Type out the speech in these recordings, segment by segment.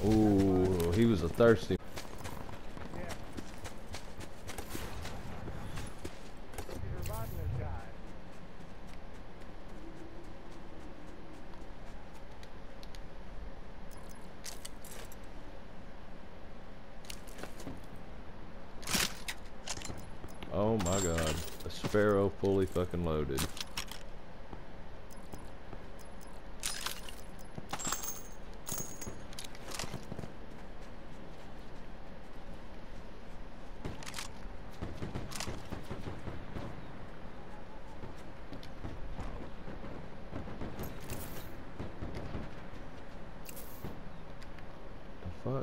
Ooh, he was a thirsty. Oh my god, a Sparrow fully fucking loaded. The fuck?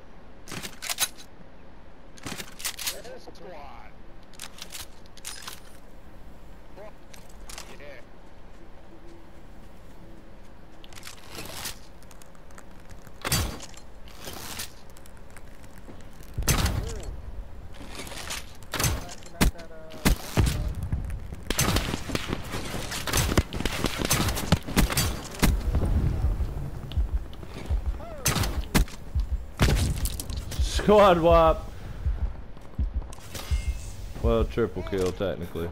Squad. Yeah. Squad wipe. Well, triple kill technically.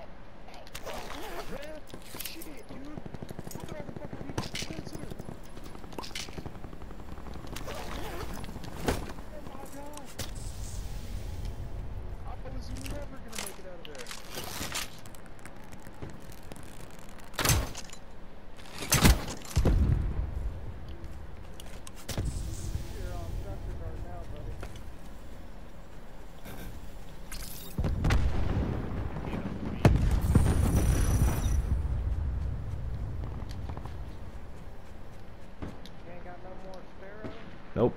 Nope.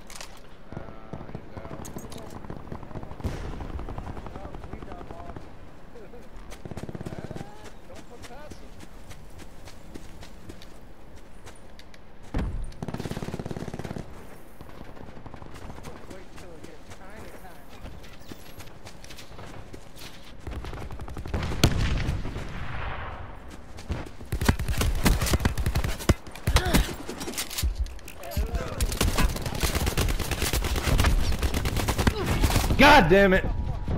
God damn it!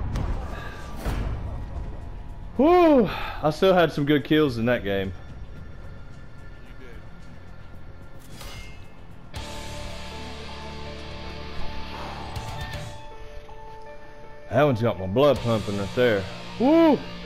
Whew! I still had some good kills in that game. That one's got my blood pumping right there. Woo!